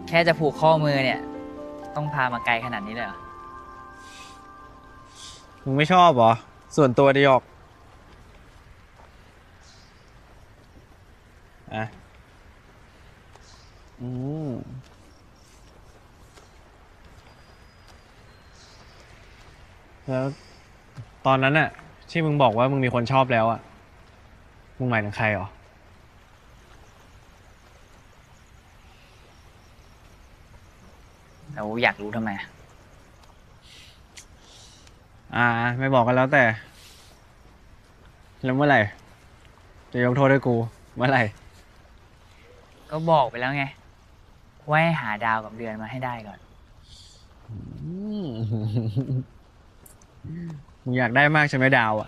แค่จะผูกข้อมือเนี่ย ต้องพามาไกลขนาดนี้เลยเหรอมึงไม่ชอบเหรอส่วนตัวดีออกอ่ะแล้วตอนนั้นอะที่มึงบอกว่ามึงมีคนชอบแล้วอะมึงหมายถึงใครหรอแล้วอยากรู้ทำไมไม่บอกกันแล้วแต่แล้วเมื่อไหร่จะยกโทษให้กูเมื่อไหร่ก็บอกไปแล้วไงว่าให้หาดาวกับเดือนมาให้ได้ก่อนมึงอยากได้มากใช่ไหมดาวอะ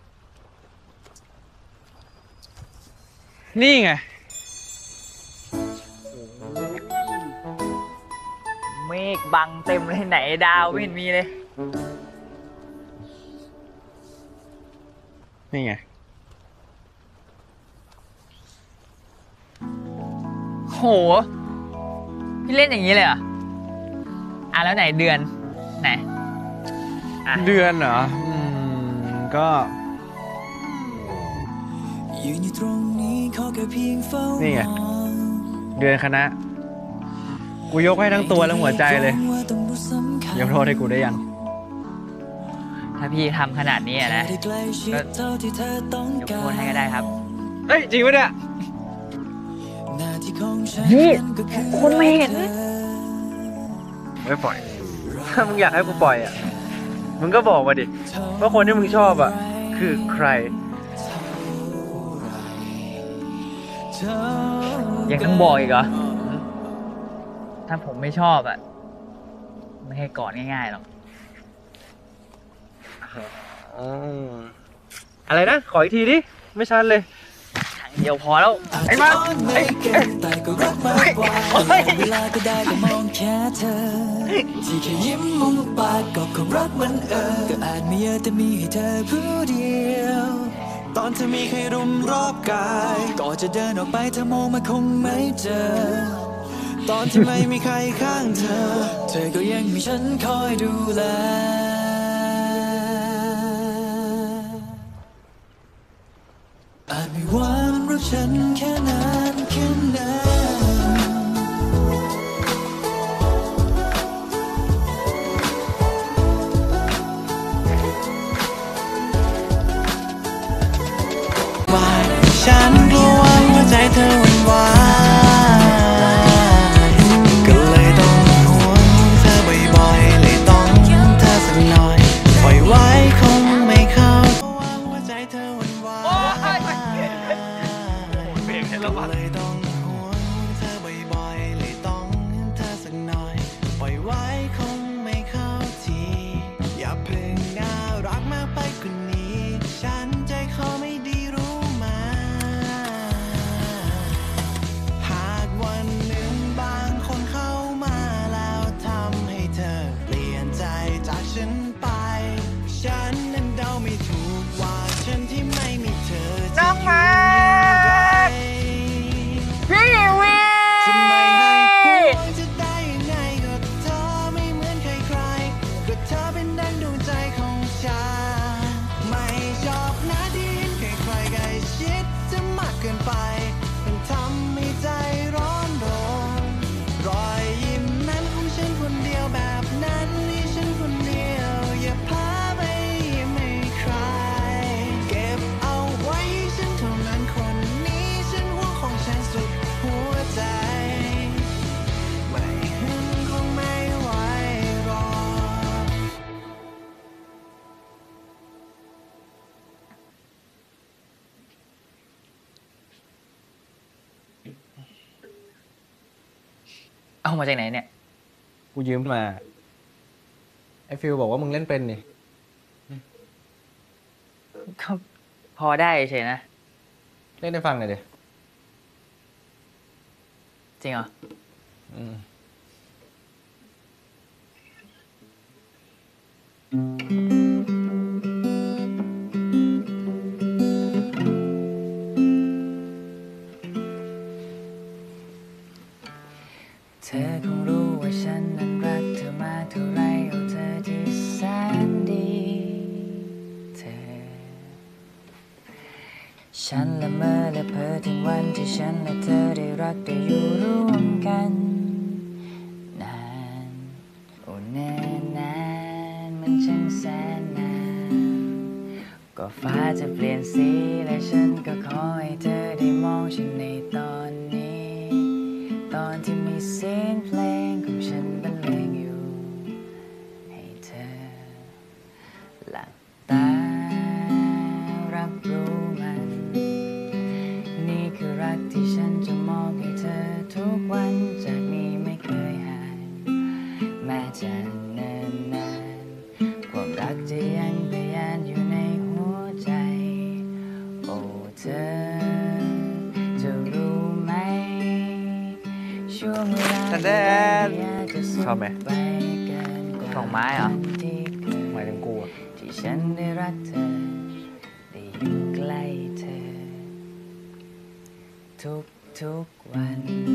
นี่ไงเมฆบังเต็มเลยไหนดาวไม่เห็นมีเลยนี่ไงโหพี่เล่นอย่างนี้เลยเหรอแล้วไหนเดือนไหนเดือนเหรอก็นี่ไงเดือนคณะกูยกให้ทั้งตัวและหัวใจเลยยกโทษให้กูได้ยังถ้าพี่ทำขนาดนี้นะก็ยกโทษให้ก็ได้ครับเฮ้ยจริงปะเนี่ยนี่คุณไม่เห็นไม่ปล่อยถ้ามึงอยากให้กูปล่อยอ่ะมึงก็บอกมาดิว่าคนที่มึงชอบอ่ะคือใครยังต้องบอกอีกเหรอถ้าผมไม่ชอบอ่ะไม่ให้กอดง่ายๆหรอกอะไรนะขออีกทีดิไม่ชัดเลยครั้งเดียวพอแล้วไอ้มาเวลาก็ได้ก็มองแค่เธอที่แค่ยิ้มมุมปากก็คงรักมันก็อาจไม่เยอะแต่มีให้เธอผู้เดียวตอนเธอมีใครรุมรอบกายก็จะเดินออกไปเธอมองมาคงไม่เจอตอนที่ไม่มีใครข้างเธอเธอก็ยังมีฉันคอยดูแลอาจไม่หวานรักฉันแค่นานแค่ไหนฉันกลัวหัวใจเธอวุ่นวายก็เลยต้องห่วงเธอบ่อยๆเลยต้องเธอสักหน่อยปล่อยไว้คงไม่เข้าหัวใจเธอวุ่นวายก็เลยต้องห่วงเธอบ่อยๆเลยต้องเธอสักหน่อยปล่อยไว้คงไม่เข้าทีอย่าเพิ่งน่ารักมากไปกว่านี้ฉันใจคอไม่ดีรู้มาหากวันหนึ่งบางคนเข้ามาแล้วทำให้เธอเปลี่ยนใจจากฉันไปฉันนั้นเดาไม่ถูกว่าฉันที่ไม่มีเธอน้องมาพี่วีจะไม่ให้ห่วงจะได้ยังไงก็เธอไม่เหมือนใครๆก็เธอเป็นดังดวงใจของฉันไม่ชอบหน้าที่เห็นใครๆใกล้ชิดจะมากเกินไปมันทำให้ใจร้อนรนรอยยิ้มนั้นของฉันคนเดียวแบบนั้นนี่ฉันคนเดียวอย่าพาไปยิ้มให้ใครเก็บเอาไว้ฉันเท่านั้นคนนี้ฉันห่วงของฉันสุดหัวใจไม่เห็นคงไม่ไหวหรอกเอามาจากไหนเนี่ยกูยืมมาไอ้ฟิลบอกว่ามึงเล่นเป็นนี่ก็พอได้เฉยนะเล่นให้ฟังหน่อยดิจริงเหรอเธอคงรู้ว่าฉันนั้นรักเธอมากเท่าไรเอาเธอที่แสนดีเธอฉันละเมอและเพ้อถึงวันที่ฉันและเธอได้รักได้อยู่ร่วมกันนานโอ้แน่นานมันช่างแสนนานก็ฟ้าจะเปลี่ยนสีและฉันก็ขอให้เธอได้มองฉันในตอนนี้ตอนที่มีเสียงเพลงของฉันบรรเลงอยู่ให้เธอหลับตารับรู้มันนี่คือรักที่ฉันจะมอบให้เธอทุกวันจากนี้ไม่เคยห่างแม้จะเนิ่นนานความรักจะยังพยานอยู่ในหัวใจโอ้เธอจะรู้ไหมช่วงเวลาแต่แดน ชอบไหมไปเกินกว่าดอกไม้เหรอที่เคยหมายถึงกูอะที่ฉันได้รักเธอได้อยู่ใกล้เธอทุกวัน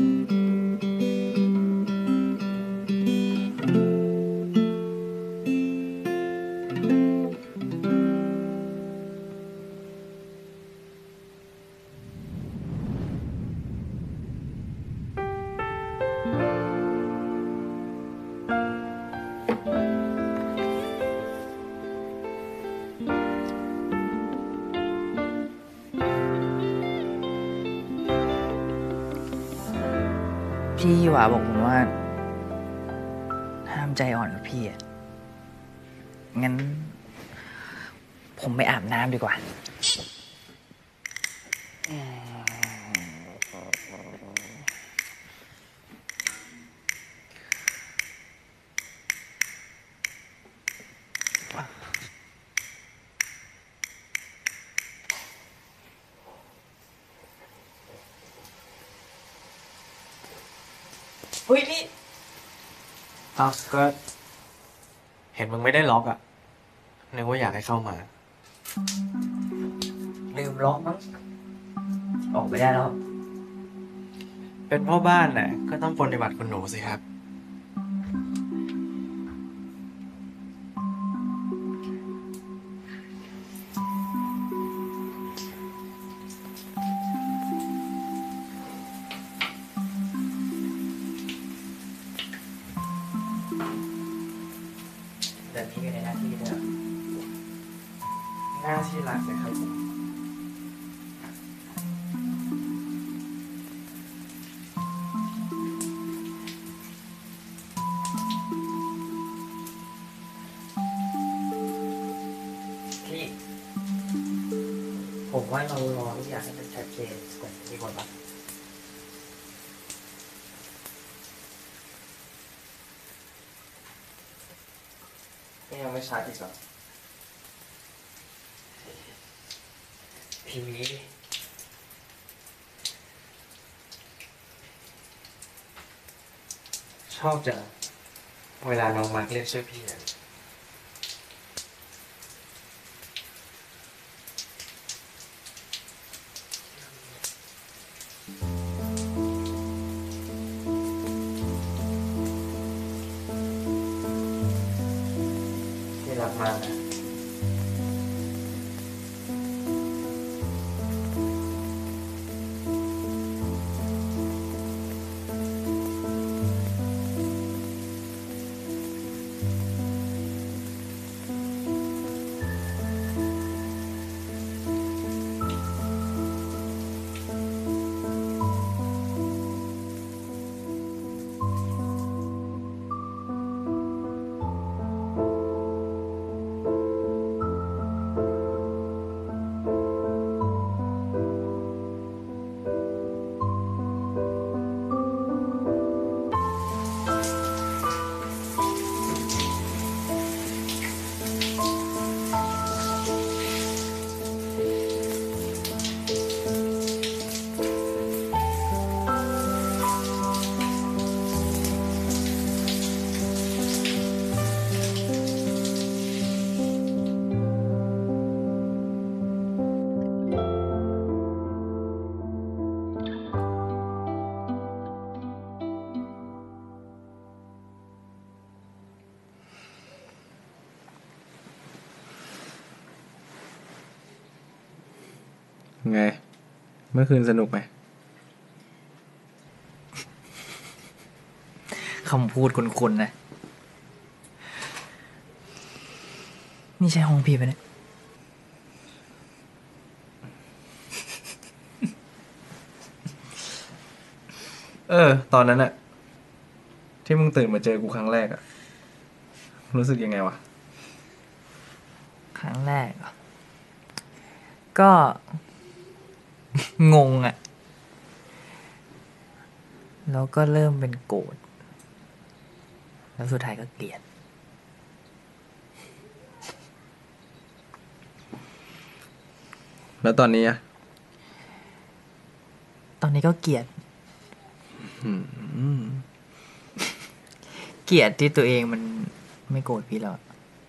พี่หวาบอกผมว่า ห้ามใจอ่อนกับพี่อ่ะ งั้น ผมไปอาบน้ำดีกว่า เฮ้ยพี่อ้าวก็ เห็นมึงไม่ได้ล็อกอ่ะนึกว่าอยากให้เข้ามาลืมล็อกมั้งออกไปได้แล้วเป็นพ่อบ้านน่ะก็ต้องปฏิบัติคุณหนูสิครับเดี๋ยวนี้อยู่ในหน้าที่ด้วยหน้าที่หลักเลยครับผมพี่ ผมว่าเรารอทุกอย่างให้มันชัดเจนก่อนดีกว่าปะนี่ยังไม่ชัดอีกเหรอพี่ชอบจังเวลาน้องมาร์คเรียกชื่อพี่อะ ที่รักมากนะไง เมื่อคืนสนุกไหมคำพูดคุ้นๆนะ นี่ใช่ห้องพี่ปะเนี่ยตอนนั้นอะที่มึงตื่นมาเจอกูครั้งแรกอะรู้สึกยังไงวะครั้งแรกเหรอก็ งงอะแล้วก็เริ่มเป็นโกรธแล้วสุดท้ายก็เกลียดแล้วตอนนี้อะตอนนี้ก็เกลียดอืมเกลียดที่ตัวเองมันไม่โกรธพี่แล้วอะ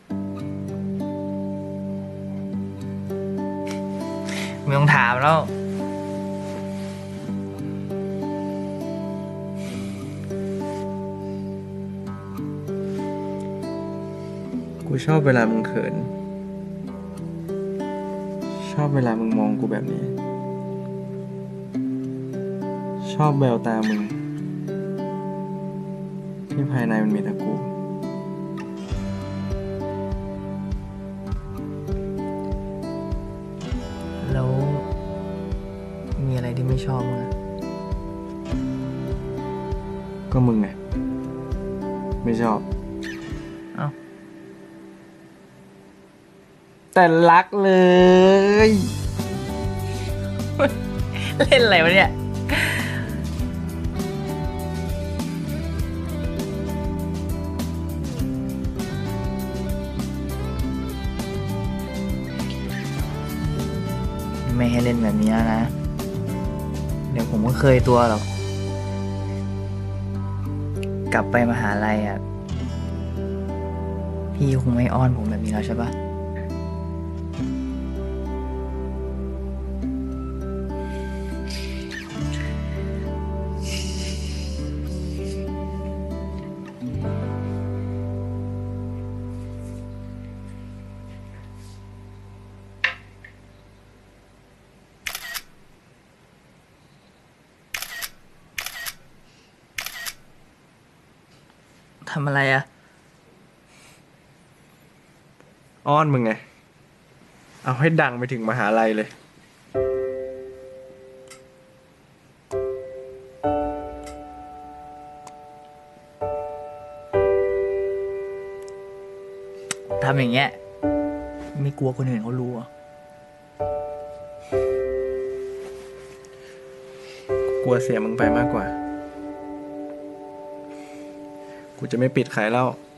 ไม่ต้องถามแล้วกูชอบเวลามึงเขิน ชอบเวลามึงมองกูแบบนี้ ชอบแววตามึง ที่ภายในมันมีแต่กูแล้วมีอะไรที่ไม่ชอบมั้งอะก็มึงไง ไม่ชอบเอ้าแต่รักเลยเล่นอะไรวะเนี่ย ไม่ให้เล่นแบบนี้แล้วนะ เดี๋ยวผมก็เคยตัวหรอก กลับไปมหาลัยอ่ะ พี่คงไม่อ้อนผมแบบนี้แล้วใช่ปะ ทำอะไรอ่ะอ้อนมึงไง เอาให้ดังไปถึงมหาลัยเลยทำอย่างเงี้ย ไม่กลัวคนอื่นเขารู้เหรอ่ะกลัวเสียมึงไปมากกว่า กูจะไม่ปิดใครแล้ว